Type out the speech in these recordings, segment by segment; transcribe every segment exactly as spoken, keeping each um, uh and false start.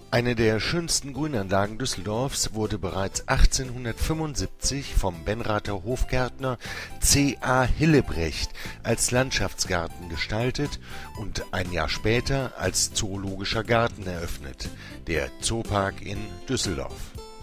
Eine der schönsten Grünanlagen Düsseldorfs wurde bereits achtzehnhundertfünfundsiebzig vom Benrather Hofgärtner C. A. Hillebrecht als Landschaftsgarten gestaltet und ein Jahr später als Zoologischer Garten eröffnet, der Zoopark in Düsseldorf.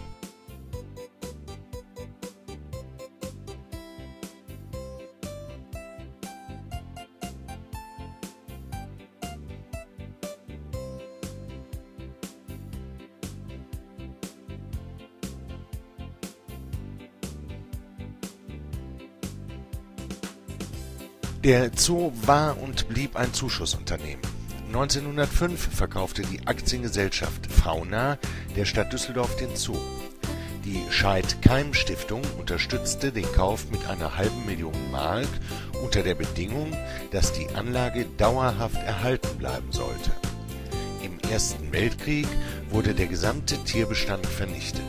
Der Zoo war und blieb ein Zuschussunternehmen. neunzehnhundertfünf verkaufte die Aktiengesellschaft Fauna der Stadt Düsseldorf den Zoo. Die Scheid-Keim-Stiftung unterstützte den Kauf mit einer halben Million Mark unter der Bedingung, dass die Anlage dauerhaft erhalten bleiben sollte. Im Ersten Weltkrieg wurde der gesamte Tierbestand vernichtet.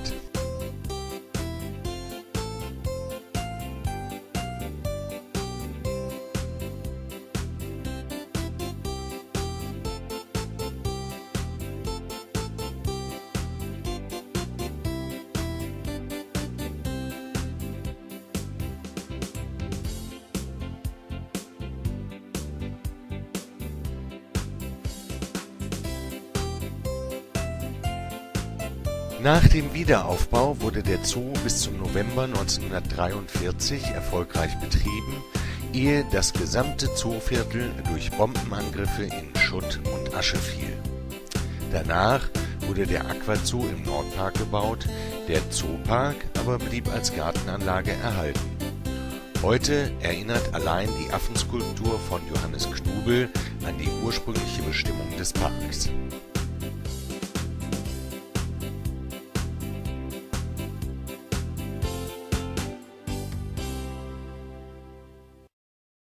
Nach dem Wiederaufbau wurde der Zoo bis zum November neunzehnhundertdreiundvierzig erfolgreich betrieben, ehe das gesamte Zooviertel durch Bombenangriffe in Schutt und Asche fiel. Danach wurde der Aquazoo im Nordpark gebaut, der Zoopark aber blieb als Gartenanlage erhalten. Heute erinnert allein die Affenskulptur von Johannes Knubel an die ursprüngliche Bestimmung des Parks.